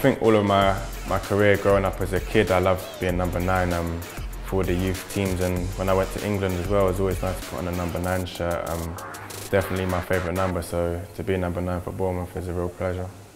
think all of my career growing up as a kid, I loved being number 9 for the youth teams, and when I went to England as well, it was always nice to put on a number 9 shirt. Definitely my favourite number, so to be number 9 for Bournemouth is a real pleasure.